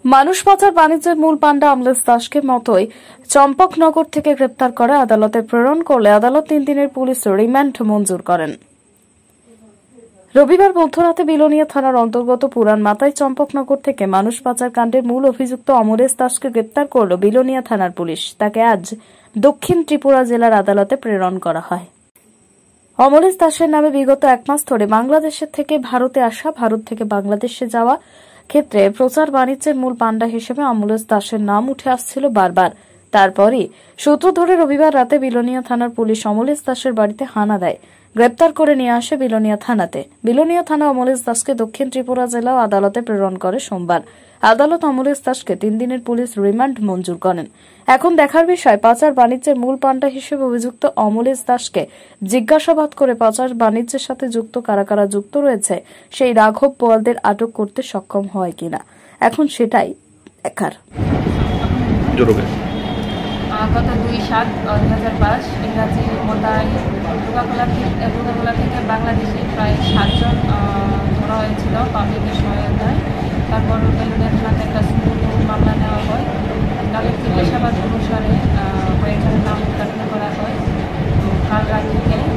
মানুষ পাচার বাণিজ্যের মূল পান্ডা অমলেশ দাসকে মতোই চম্পকনগর থেকে গ্রেপ্তার করে আদালতে প্রেরণ করলে আদালত 3 দিনের পুলিশ রিমান্ড মঞ্জুর করেন। রবিবার মধ্যরাতে বিলোনিয়া থানার অন্তর্গত পুরান মাতাই চম্পকনগর থেকে মানুষ পাচার কাণ্ডের মূল অভিযুক্ত অমলেশ দাসকে গ্রেপ্তার করল বিলোনিয়া থানার পুলিশ। তাকে আজ দক্ষিণ ত্রিপুরা জেলার আদালতে প্রেরণ করা হয়। অমলেশ দাসের নামে বিগত 1 মাস ধরে বাংলাদেশের থেকে ভারতে আসা, ভারত থেকে বাংলাদেশে যাওয়া ক্ষেত্রে প্রচার বাণিজ্যের মূল পান্ডা হিসেবে অমলেশ দাসের নাম উঠে আসছিল বারবার। তারপরই সূত্র ধরে রবিবার রাতে বিলোনিয়া থানার পুলিশ অমলেশ দাসের বাড়িতে হানা দেয়, গ্রেপ্তার করে নিয়ে আসে বিলোনিয়া থানাতে। বিলোনিয়া থানা অমলেশ দাসকে দক্ষিণ ত্রিপুরা জেলা আদালতে প্রেরণ করে সোমবার। আদালত অমলেশ দাসকে 3 দিনের পুলিশ রিমান্ড মঞ্জুর করেন। এখন দেখার বিষয়, পাচার বাণিজ্যের মূল পান্ডা হিসেবে অভিযুক্ত অমলেশ দাসকে জিজ্ঞাসাবাদ করে পাচার বাণিজ্যের সাথে যুক্ত কারা কারা যুক্ত রয়েছে সেই রাঘব পোয়ালদের আটক করতে সক্ষম হয় কিনা, এখন সেটাই দেখার। গত 2/7/2022 ইংরাজি মোতাই দুর্গাখোলা থেকে বাংলাদেশে প্রায় 7 জন ধরা হয়েছিল পাবলিকের সহায়তায়। তারপর বেলুনিয়া থানাতে একটা স্মুথ মামলা নেওয়া হয়। তাদের জিজ্ঞাসাবাদ অনুসারে কয়েকজনের নাম উদ্ঘাটন করা হয়। কাল রাত থেকে